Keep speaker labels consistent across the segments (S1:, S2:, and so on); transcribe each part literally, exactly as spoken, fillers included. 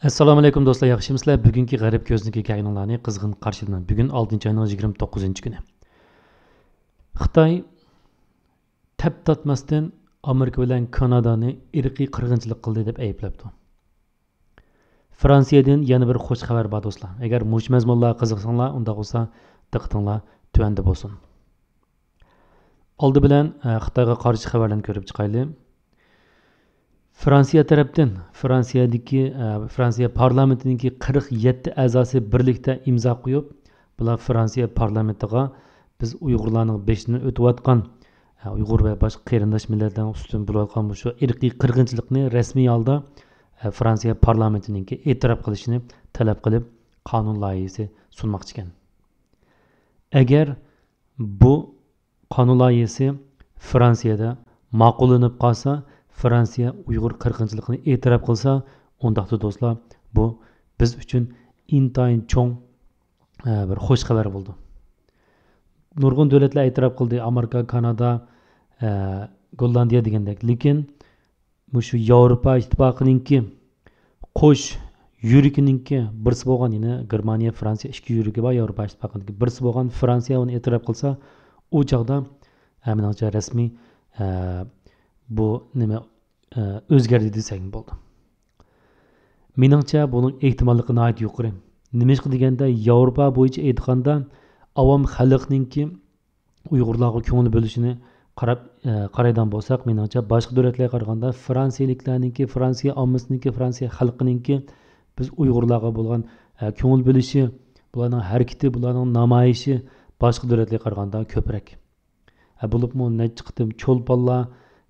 S1: Assalomu alaykum do'stlar, yaxshimisizlar? Bugungi g'arib ko'zniki kaynolarni qizg'in qarshilaman. Bugun oltinchi oyning yigirma to'qqizinchi kuni. Xitoy tap tatmasdan Amerika bilan Kanadani irqiy qirg'inchilik qildi deb ayblabdi. Fransiyadan yana bir xush xabar bor do'stlar. Agar mush mazmunlarga qiziqsanglar, unda bo'lsa diqqatinglar tuvanda bo'lsin. Oldi bilan Xitoyga qarshi xabarlarni ko'rib chiqaylik. Fransiya tarafdan Fransiyadagi Fransiya parlamentidagi qirq yetti a'zosi birlikda imzo qo'yib, bular Fransiya parlamentiga biz Uyg'urlarning beshidan o'tayotgan Uyg'ur va boshqa qarindosh millatlarning ustidan bo'layotgan bu shu irqiy qirg'inchilikni rasmiy holda Fransiya parlamentidagi e'tirof qilishini talab qilib qonun loyihasi sunmoqchi ekan. Agar bu qonun loyihasi Fransiyada ma'qullanib qolsa, Fransiya Uyg'ur qirg'inchiligini e'tirof qilsa, undaqda do'stlar, bu biz uchun intayin cho'ng bir xush xabar bo'ldi. Nurg'un davlatlar e'tirof qildi, Amerika, Kanada, Gollandiya degandek. Lekin shu Yevropa ittifoqininki qo'sh yurikininki birsi bo'lgan, ya'ni Germaniya, Fransiya ikki yurigi bor Yevropa ittifoqininki. Birsi bo'lgan Fransiya uni e'tirof qilsa, u chaqda menimcha rasmiy bu nima o'zgardi desak bo'ldi. Meningcha buning ehtimolliqi nihoyat yuqori. Nima deganda Yevropa bo'yicha aytganda avom xalqninki Uyg'urlarga ko'ngil bo'lishini qarab qaraydan bo'lsak, meningcha boshqa davlatlarga qaraganda Fransiyaliklarninki, Fransiya ommasiniki, Fransiya xalqininki biz Uyg'urlarga bo'lgan ko'ngil bo'lishi, bularning harakati, bularning namoyishi boshqa davlatlarga qaraganda ko'proq. Bo'libmi necha qitim cho'lponlar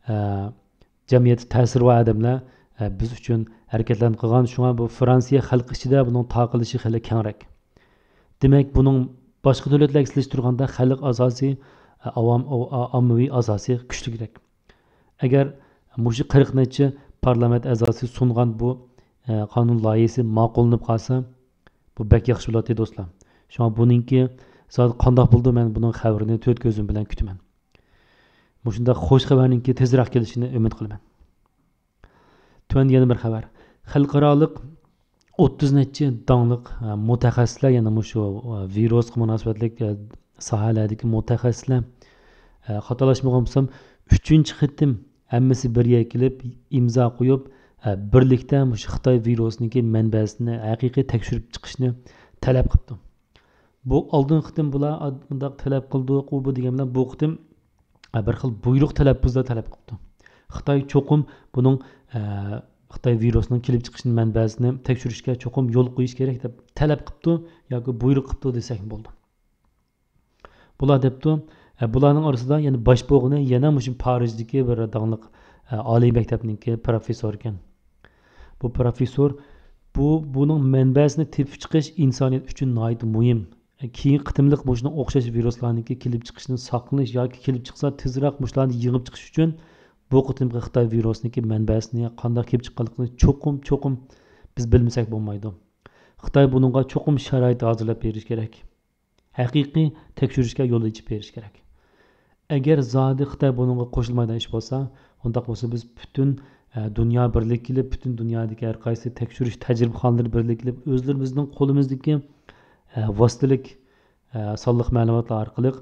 S1: jamiyat ta'sir va odamlar biz uchun harakatlarni qilgan. Shunga bu Fransiya xalqi ichida buning taqilishi xili kengroq. Demak, buning boshqa davlatlarga solishtirganda xalq asosiy, avom ommaviy asosiy kuchliroq. Agar mushi qirq necha parlament a'zosi sungan bu qonun loyihasi ma'qullanib qolsa, bu bak yaxshi bo'ladi do'stlar. Shunga buningki zot qandoq bo'ldi, men buning xabarini to'rt ko'zim bilan kutaman. Mushunda xush xabarninki tezroq kelishini umid qilaman. Tuan yana bir xabar. Xalqaroliq o'ttiz necha donliq mutaxassislar, yana shu virusga munosabatlik sohalardagi mutaxassislar xatolashmagan bo'lsam uchinchi qitim hammasi birga kelib imzo qo'yib, birlikda shu Xitoy virusining manbasini haqiqiy tekshirib chiqishni talab qildi. Bu oldingi qitim bular bunday talab qildi, u bu deganlar bu qitim bir xil buyruq talaffuzda talab qildi. Xitoy cho'qim buning Xitoy virusining kelib chiqishining manbasini tekshirishga cho'qim yo'l qo'yish kerak deb talab qildi yoki buyruq qildi desak bo'ldi. Bular debdi, bularning orasida yana bosh bo'g'ini yana shu Parijdagi bir donliq oliy maktabniki professor ekan. Bu professor bu buning manbasini tepib chiqish insoniyat uchun nihoyat muhim. Keyin qitimliq bo'shni o'xshash viruslarniki kelib chiqishini saqlanish yoki kelib chiqsa tezroq mushlarni yig'ib chiqish uchun bu qitimqi Xitoy virusiniki manbasini qanday kelib chiqqanligini cho'qim cho'qim biz bilmasak bo'lmaydi. Xitoy buningga cho'qim sharoit hozirlab berish kerak. Haqiqiy tekshirishga yo'l ochib berish kerak. Agar zodi Xitoy buningga qo'shilmaydigan ish bo'lsa, undaq bo'lsa biz butun dunyo birlik qilib, butun dunyodagi har qaysi tekshirish tajribaxonalari birlik qilib, o'zlarimizning qo'limizdagi vositalik sonliq ma'lumotlar orqali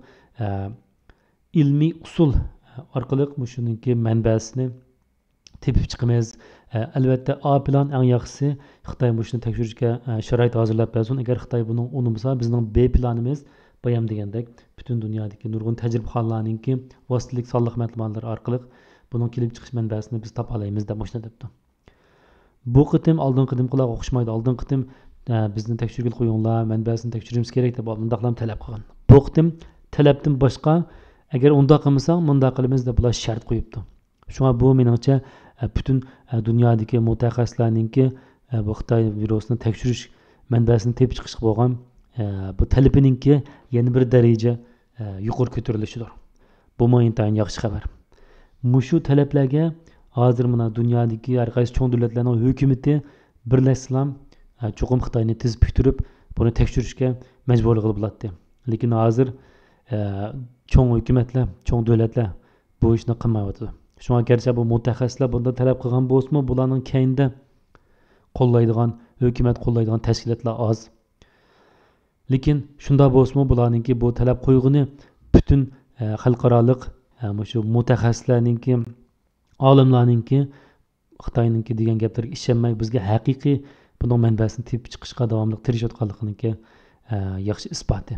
S1: ilmiy usul orqali shuningki manbasini tepib chiqamiz. Albatta A plan eng yaxshisi Xitoy shuni tekshirishga sharoit hozirlab bersin. Agar Xitoy buning unumasa, bizning B planimiz bayam degandek butun dunyodagi nurg'un tajribaxonlarningki vositalik sonliq ma'lumotlar orqali buning kelib chiqish manbasini biz topa olamiz deb mushna debdi. Bu qitim oldin qitim qilib o'xshamaydi. Oldin qitim bizni tekshirgil qo'yinglar, manbasini tekshirimiz kerak deb undaqlam talab qilgan. Bu qitim talabdan boshqa agar undaq qilmasang, bundaq qilamiz deb bular shart qo'yibdi. Shunga bu meningcha butun dunyodagi mutaxassislarningki bu Xitoy virusini tekshirish manbasini tepib chiqishga bo'lgan bu talabininki yana bir daraja yuqori ko'tarilishidir. Bu mo'intayin yaxshi xabar. Mushu talablarga hozir mana dunyodagi har qaysi cho'ng davlatlarning hukumati birlashsam cho'qim Xitoyni tiz puturib buni tekshirishga majburlik qilib bo'ladi. Lekin hozir cho'ng hukumatlar, cho'ng davlatlar bu ishni qilmayapti. Shunga garchi bu mutaxassislar bunda talab qilgan bo'lsa-mu, bularning keyinda qo'llaydigan, hukumat qo'llaydigan tashkilotlar oz. Lekin shunda bo'lsa-mu bularningki bu talab qo'yg'ini butun e, xalqaroliq e, shu mutaxassislarningki, olimlarningki Xitoyningki degan gaplarga ishonmay bizga haqiqiy buning manbasini tepib chiqishga davomli tirishayotganliginingki e, yaxshi isboti.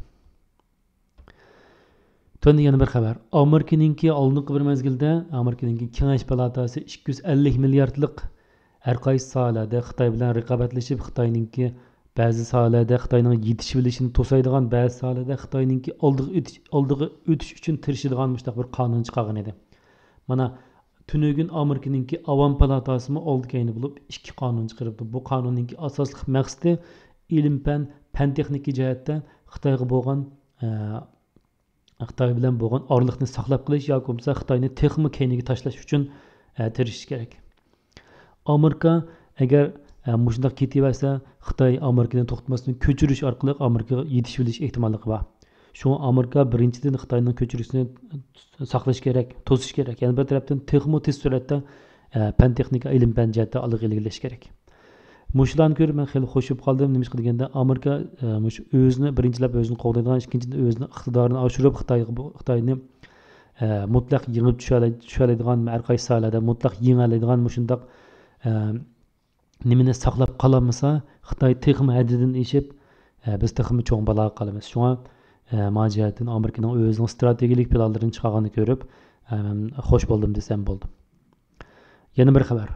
S1: Tunda yana bir xabar. Amerikaningki oldingi bir mezgilda Amerikaningki Kengash palatasi ikki yuz ellik milliardlik har qaysi sohalarda Xitoy bilan raqobatlashib, Xitoyningki ba'zi sohalarda Xitoyning yetishilishini to'saydigan, ba'zi sohalarda Xitoyningki oldiga o'tish oldiga o'tish uchun tirishadigan mushtaq bir qonun chiqargan edi. Mana tünügün Amerikaningki Avam palatasimi oldi kayni bo'lib ikki qonun chiqaribdi. Bu qonuningki asosli maqsadi ilm-fan, fan texnika jihatdan Xitoyga bo'lgan e, Xitoy bilan bo'lgan orliqni saqlab qolish yoki bo'lmasa Xitoyni texmi keyniga tashlash uchun e, tirishish kerak. Amerika agar e, mushundaq ketaversa, Xitoy Amerikani to'xtatmasdan ko'chirish orqali Amerikaga yetishilish ehtimolligi bor. Şuna Amerika birinchidan Xitoyning ko'chirishini saqlash kerak, to'sish kerak. Yana bir tarafdan texmo tez suratda fan texnika ilm fan jihatda ilg'ilish kerak. Mushlarni ko'rib men xeyli xo'shib qoldim. Nima ish qilganda Amerika mush o'zini birinchilab o'zini qo'llaydigan, ikkinchidan o'zini iqtidorini oshirib Xitoyga Xitoyni mutlaq yengib tushiradigan, har qaysi sohalarda mutlaq yengiladigan mushundaq nimani saqlab qolamasa, Xitoy texmo haddidan eshib biz texmo cho'ng baloga qolamiz. Shuna Maciyetin Amerika'nın özünün stratejik planlarını çıkarganı görüp hoş buldum desem buldum. Yeni bir haber.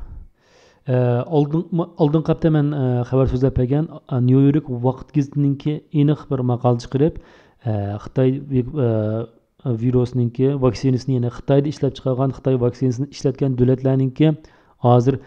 S1: Oldun kapta men haber sözlep egen New York Vaqt gazetiningki aniq bir maqol chiqarib, Xitoy virusiningki vaksinasini yana Xitoyda ishlab chiqargan, Xitoy vaksinasini ishlatgan davlatlarningki hozir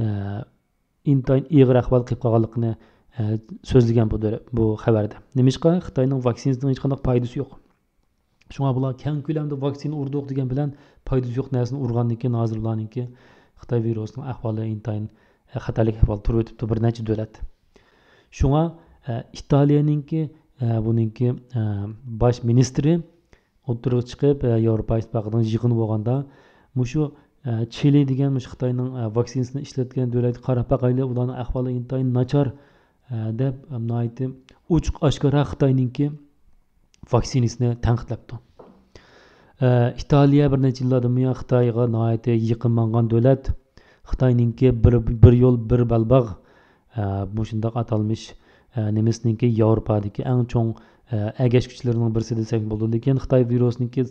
S1: intayin ig'ir ahvol qilib qolganligini so'zlagan bu bu xabarda. Nimishqa Xitoyning vaksinasining hech qanday foydasi yo'q. Shunga bular keng ko'lamda vaksina urdiq degan bilan foydasi yo'q narsani urgandan keyin hozir ularningki Xitoy virusining ahvoli intayin xatarlik ahvol turib o'tibdi bir necha davlat. Shunga Italiyaninki buningki bosh ministri o'tirib chiqib Yevropa ittifoqining yig'ini bo'lganda mushu Chile degan mush Xitoyning vaksinasini ishlatgan davlat qarab baqayli ularning ahvoli intayin nachar deb naiti uçuk aşkara Xitoyningki vaksinasini tanqidlabdi. İtaliya bir necha yillardan buyon Xitoyga naiti yiqinmangan davlat. Xitoyningki bir bir yo'l bir balbaq bu shundoq atalmish nemisninki Yevropadagi eng chong agash kuchlarining birisi desak bo'ladi. Lekin Xitoy virusiningki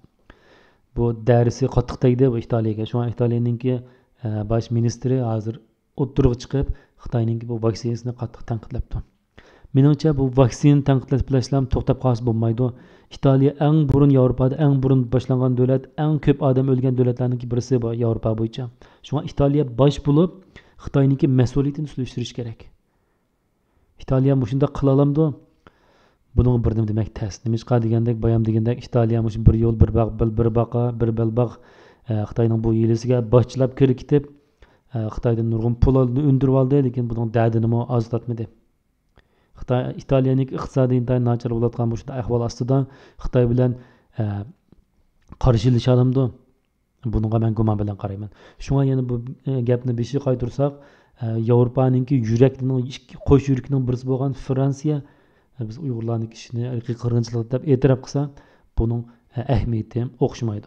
S1: bu darisi qattiq tegdi bu Italiyaga. Shunga Italiyaninki bosh ministri hozir o'tirib chiqib Xitoyning bu vaksinasini qattiq tanqidlabdi. Menimcha bu vaksina tanqidlash bilan to'xtab qolsa bo'lmaydi. Italiya eng burun Yevropada eng burun boshlangan davlat, eng ko'p odam o'lgan davlatlarning birisi bu Yevropa bo'yicha. Shunga Italiya bosh bo'lib Xitoyning mas'uliyatini surishtirish kerak. Italiya mushunda qila olamdi. Buning bir nima demak tas. Nimishqa degandek, bayam degandek Italiya mush bir yo'l bir baq bir bir baqa bir belbaq Xitoyning bu yilisiga boshchilab kirib ketib Xitoydan nurg'un pullarni undirib oldi, lekin buning da'dini mo ozlatmadi. Xitoy Italiyaning iqtisodiy intayin nachar bo'layotgan bu shunday ahvol ostida Xitoy bilan qarshilash olamdi. Bunga men gumon bilan qarayman. Shunga yana bu gapni beshi qaytirsak, Yevropaning yurakning qo'sh yurakining birisi bo'lgan Fransiya biz Uyg'urlarning ishini irqiy qirg'inchilik deb e'tirof qilsa, buning ahamiyati o'xshamaydi.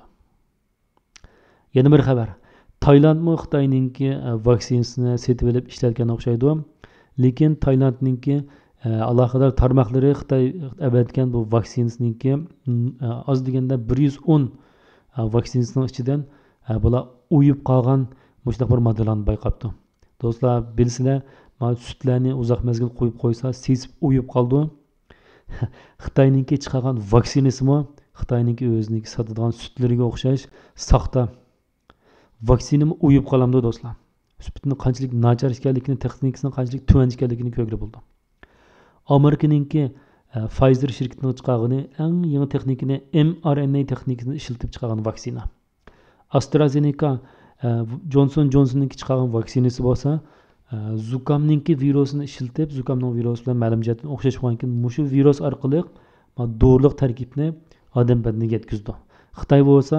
S1: Yana bir xabar. Taylandmi Xitoyningki vaksinasini setib olib ishlatganga o'xshaydi. Lekin Taylandningki alohida tarmoqlari Xitoy avatgan bu vaksinasningki oz deganda bir yuz o'n vaksinasining ichidan bular uyib qolgan mushtoq bir modellarni bayqabdi. Do'stlar, bilsizlar, mana sutlarni uzoq mezgil qo'yib qo'ysa, sezib uyib qoldi. Xitoyningki chiqargan vaksinasimi Xitoyningki o'ziniki sotadigan sutlariga o'xshash soxta vaksinami uyib qolamdi do'stlar. Sutning qanchalik nachar ekanligini, texnikasining qanchalik tuvan ekanligini ko'rib bo'ldi. Amerikaningki Pfizer shirkatining chiqargani eng yangi texnikani M R N A texnikasini ishlatib chiqargan vaksina. AstraZeneca Johnson Johnson'ninki chiqargan vaksinasi bo'lsa, Zukamningki virusini ishlatib, Zukamning virusi bilan ma'lum jihatdan o'xshash bo'lgan mushu virus orqali dorilik tarkibini odam badaniga yetkazdi. Xitoy bo'lsa,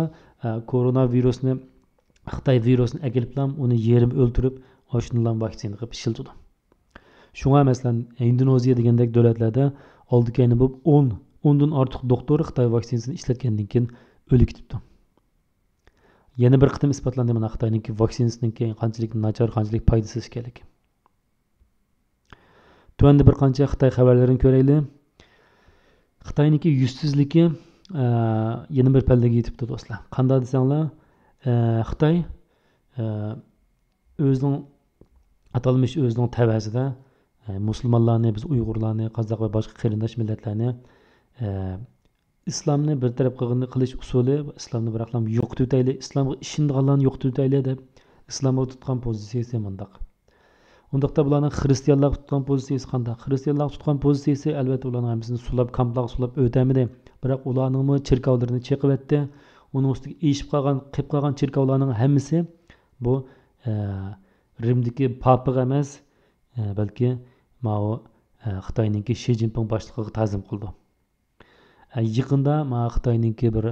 S1: koronavirusni Xitoy virusini akilib uni yerim o'ltirib, oshunlan vaksina qilib ishlatdi. Şuna mesela Indoneziya degandek davlatlarda oldi kayni bo'lib o'n o'ndan ortiq doktor Xitoy vaksinasini ishlatgandan keyin o'lib ketibdi. Yana bir qitim isbotlandi mana Xitoyning vaksinasining qanchalik nachar, qanchalik foydasiz ekanligi. Tuanda bir qancha Xitoy xabarlarini ko'raylik. Xitoyning yuzsizligi yana bir pallaga yetibdi do'stlar. Qanday desanglar, Xitoy o'zining atalmış o'zining tavasida musulmonlarni, biz Uyg'urlarni, qozoq va boshqa qarindosh millatlarni islomni bir taraf qilish usuli, islomni bir aqlam yo'qotib o'taylik, islomga ishonganlarni yo'qotib o'taylik deb islomga tutgan pozitsiyasi mundaq. Undaqda bularning xristianlarga tutgan pozitsiyasi qanday? Xristianlarga tutgan pozitsiyasi albatta ularning hammasini sulab, kamplaq sulab o'tamidi. Biroq ularning chirkavlarini cheqib etdi. Uning ustiga eshib qolgan, qilib qolgan chirkavlarning hammasi bu Rimdagi papaga emas, balki ma'o Xitoyninki Shi Jinping boshlig'iga ta'zim qildi. Yaqinda ma Xitoyninki bir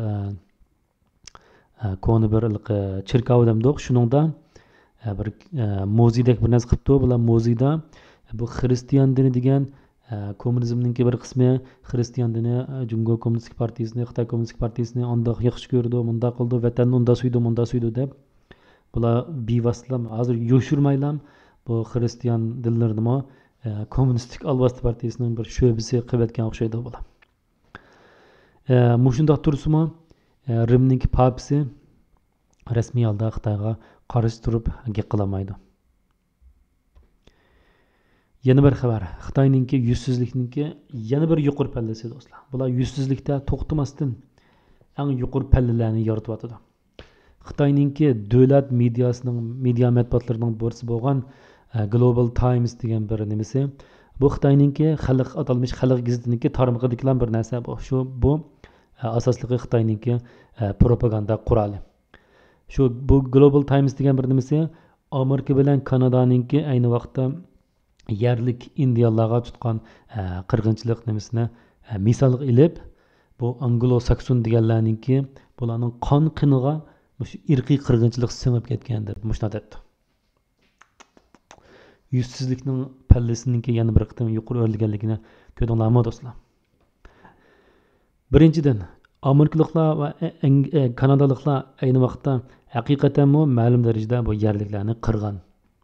S1: koni bir chirkav demdik, shuningda bir muzeydak bir narsa qilibdi. Bular muzeyda bu xristian dini degan kommunizmninki bir qismi xristian dini Jungo Kommunistik partiyasini, Xitoy Kommunistik partiyasini undoq yaxshi ko'rdi, bundoq qildi, vatanni unda suydi, bunda suydi deb bular bevositlam hozir yo'shirmaylam bu xristian dinlarini kommunistik alvasti partiyasining bir sho'bisi qilib etgan o'xshaydi bular. Mushundoq tursimi Rimning papasi rasmiy holda Xitoyga qarshi turib gap qilmaydi. Yana bir xabar, Xitoyninki yuzsizlikninki yana bir yuqori pallasi do'stlar. Bular yuzsizlikda to'xtamasdan eng yuqori pallalarni yoritib atadi. Xitoyninki davlat mediasining, media matbuotlarining birisi bo'lgan Global Times degan bir nimasi. Bu Xitoyninki xalq atalmış xalq gazetininki tarmog'idikilan bir narsa bu. Shu bu asosligi Xitoyninki propaganda quroli. Shu bu Global Times degan bir nimasi Amerika bilan Kanadaninki ayni vaqtda yerlik indiyalarga tutgan qirg'inchilik nimasini misolga ilib, bu Anglo-Sakson deganlarninki bularning qon qiniga mush irqiy qirg'inchilik singib ketgan deb mushna debdi. Yuzsizlikning pallasininki yana bir qitim yuqori o'rlaganligini ko'rdinglarmi do'stlar? Birinchidan, Amerikaliklar va Kanadaliklar ayni vaqtda haqiqatan ma'lum darajada bu yerliklarni qirgan.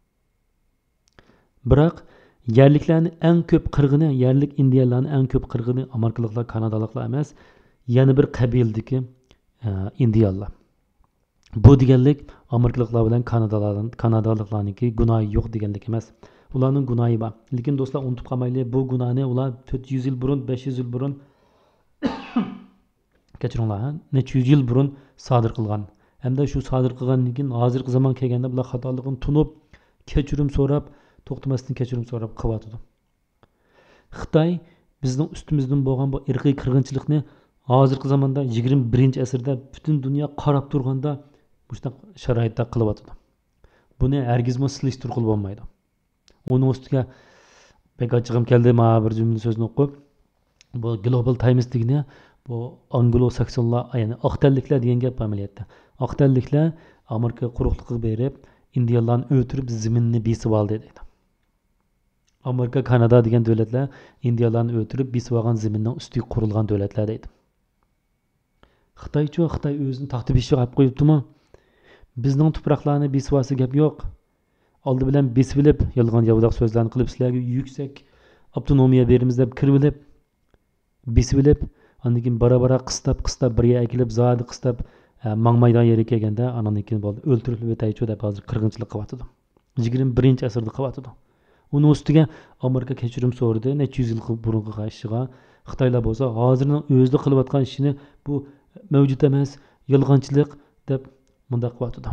S1: Biroq yerliklarni eng ko'p qirg'ini, yerlik indiyalarni eng ko'p qirg'ini Amerikaliklar, Kanadaliklar emas, yana bir qabildagi indiyalar. Bu deganlik Amerikaliklar bilan Kanadalarning Kanadaliklarningki gunohi yo'q deganlik emas. Ularning gunohi bor. Lekin do'stlar unutib qolmaylik, bu gunohni ular to'rt yuz yil burun, besh yuz yil burun kechiringlar, necha yuz yil burun sodir qilgan. Hamda shu sodir qilgandan keyin hozirgi zamon kelganda bular xatoligini tunib, kechirim so'rab, to'xtamasdan kechirim so'rab qilyotdi. Xitoy bizning ustimizdan bo'lgan bu irqiy qirg'inchilikni hozirgi zamonda yigirma birinchi asrda butun dunyo qarab turganda bushta sharoitda qilyotdi. Buni hargizmi silishtirib qilib bo'lmaydi. Uning ustiga bek ochig'im keldi, ma bir jumla so'zni o'qib, bu Global Times degani bu Anglo-Saksonlar, ya'ni oqtanliklar degan gap amaliyotda. Oqtanliklar Amerika quruqligiga berib, indiyalarni o'ltirib zaminni besib oldi deydi. Amerika, Kanada degan davlatlar indiyalarni o'ltirib besib olgan zaminning ustiga qurilgan davlatlar deydi. Xitoychi Xitoy o'zini taxti beshiga olib qo'yibdimi? Bizning tuproqlarni besib olsa gap yo'q. Oldi bilan besib olib, yolg'on yovdoq so'zlarni qilib sizlarga yuksak avtonomiya beramiz deb kirib olib, besib olib, ondan keyin bara-bara qistab qistab birga akilib, zodi qistab mangmaydan yeri kelganda anandan keyin bo'ldi o'ltirib o'taychi deb hozir qirg'inchilik qilyapti. yigirma birinchi asrda qilyapti. Uning ustiga Amerika kechirim so'radi, necha yuz yil burungi qarshiga. Xitoylar bo'lsa hozirning o'zida qilayotgan ishini bu mavjud emas, yolg'onchilik deb mundaq qilyapti.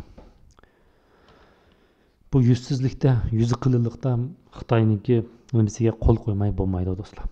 S1: Bu yuzsizlikda, yuzi qiliqlikda Xitoyninki nimasiga qo'l qo'ymay bo'lmaydi do'stlar.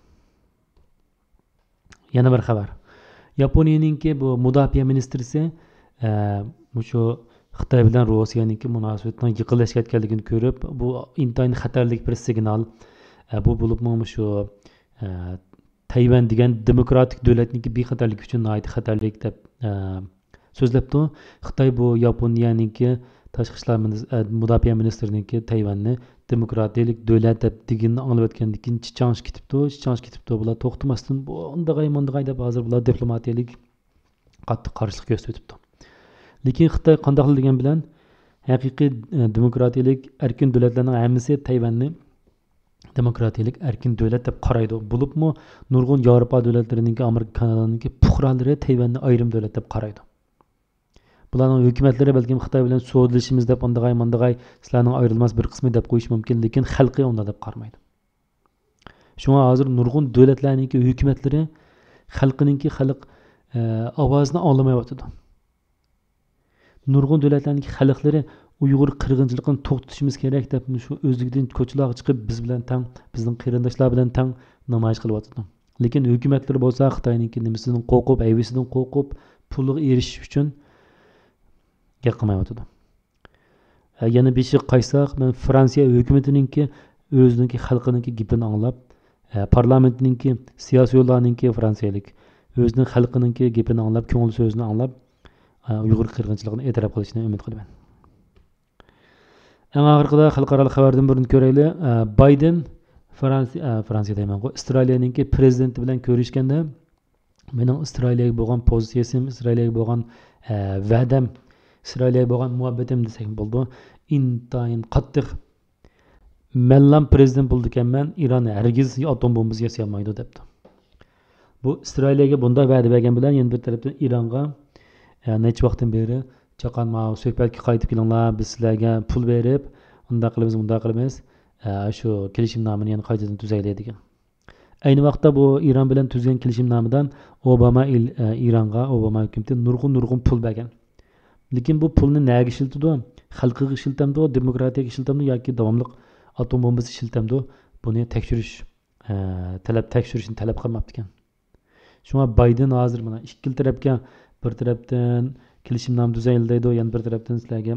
S1: Yana bir xabar. Yaponiyaninki bu mudofaa ministrisi shu Xitoy bilan Rossiyaninki munosabatning yiqilishayotganligini ko'rib, bu intayin xatarlik bir signal. Bu bo'libmi shu Tayvan degan demokratik davlatniki bexatarlik uchun nihoyat xatarlik deb so'zlabdi. Xitoy bu Yaponiyaninki Tashqi ishlar mudofaa ministriniki Tayvanni demokratiyalik davlat deb deganini anglab o'tgandan keyin chichansh ketibdi, chichansh ketibdi. Bular to'xtamasdan bu undag'ay mundag'ay deb hozir bular diplomatiyalik qattiq qarshilik ko'rsatibdi. Lekin Xitoy qandoq degan bilan haqiqiy demokratiyalik erkin davlatlarning hammasi Tayvanni demokratiyalik erkin davlat deb qaraydi. Bo'libmi nurg'un Yevropa davlatlarining, Amerika, Kanadaning puhralari Tayvanni ayrim davlat deb qaraydi. Bularning hukumatlari balkim Xitoy bilan so'zlashimiz deb ondag'ay mondag'ay sizlarning ayrilmas bir qismi deb qo'yish mumkin, lekin xalqi unda deb qarmaydi. Shunga hozir nurg'un davlatlarning hukumatlari xalqininki xalq ovozini anglamayotdi. Nurg'un davlatlarning xalqlari Uyg'ur qirg'inchiligini to'xtatishimiz kerak deb shu o'zligidan ko'chalarga chiqib biz bilan tang, bizning qarindoshlar bilan tang namoyish qilyapti. Lekin hukumatlar bo'lsa Xitoyning nimasidan qo'rqib, ayvisidan qo'rqib, pulga erishish uchun gap qilmayotdi. Yana beshi qaysoq, men Fransiya hukumatiningki o'zininki xalqininki gapini anglab, parlamentninki siyosiyonlarninki fransiyalik o'zining xalqininki gapini anglab, ko'ngil so'zini anglab, Uyg'ur qirg'inchiligini e'tirof qilishini umid qilaman. Eng oxirida xalqaro xabardan birini ko'raylik. Bayden Fransiya Fransiya deyman, Avstraliyaning prezidenti bilan ko'rishganda mening Avstraliyaga bo'lgan pozitsiyasim, Avstraliyaga bo'lgan va'dam, Avstraliyaga bo'lgan muhabbatim desak bo'ldi. Intayin qattiq menlam prezident bo'ldi ekanman, Iron hargiz atom bombasi yasay olmaydi debdi. Bu Avstraliyaga bunday va'da bergan bilan yana bir tarafdan Ironga necha vaqtdan beri chaqanma suhbatga qaytib kelinglar, biz sizlarga pul berib, unda qilamiz, bunda qilamiz, shu kelishimnomani yana qaytadan tuzaylik degan. Ayni vaqtda bu Iron bilan tuzgan kelishimnomidan Obama Ironga, Obama hukumati nurg'un-nurg'un pul bergan. Lekin bu pulni nega ishiltidi? Xalqiga ishiltamdi, demokratiyaga ishiltamdi yoki davomli atom bombasi ishiltamdi? Buni tekshirish, talab tekshirishni talab qilmabdi ekan. Shunga Bayden hozir mana ikki tarafga bir tarafdan kelishimnom tuzayildi, yana bir tarafdan sizlarga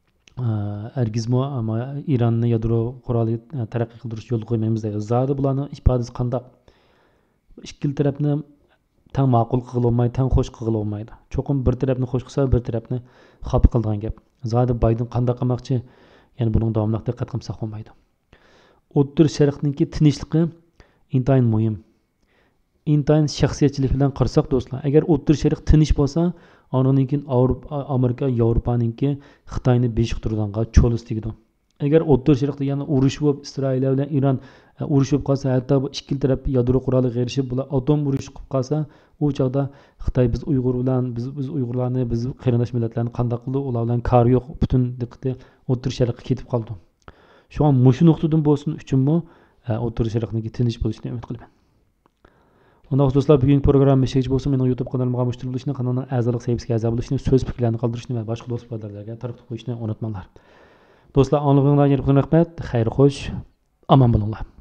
S1: ergizmo ama Iranni yadro quroli taraqqiy qildirish yo'l qo'ymaymiz deydi. Zodi bularning ifodasi qanday? Ikki tarafni tang ma'qul qilib olmaydi, tang xo'sh qilib olmaydi. Cho'qim bir tarafni xo'sh qilsa, bir tarafni xafa qilgan gap. Zodi Bayden qanday qilmoqchi? Ya'ni buning davomli diqqat qilsa olmaydi. O'ttir Sharqningki tinchligi intayin muhim. Intayin shaxsiyatchilik bilan qarasak do'stlar, agar O'ttir Sharq tinch bo'lsa, ondan keyin Avropa, Amerika, Yevropaninki Xitoyni beshiq turganga cho'lis tegdi. Agar O'ttir Sharqda yana urush bo'lib, Isroil bilan Iron urush bo'lib qolsa, hatto bu ikki taraf yadro quroliga erishib, bular atom urush qilib qolsa, u chaqda Xitoy biz Uyg'ur bilan, biz biz Uyg'urlarni, biz qarindosh millatlarni qanday qildi, ular bilan kar yo'q, butun diqqati O'ttir Sharqqa ketib qoldi. Shu an mushu nuqtadan bo'lsin uchunmi O'ttir Sharqniki tinch bo'lishini umid qilaman. Onda do'stlar, bugungi programma hech bo'lsa mening YouTube kanalimga mushtarak bo'lishni, kanalning a'zolik sahifasiga a'zo bo'lishni, so'z fikrlarini qoldirishni va boshqa do'st birodarlarga tarqatib qo'yishni unutmanglar. Do'stlar, onlig'ingizga rahmat, xayr xo'sh, omon bo'linglar.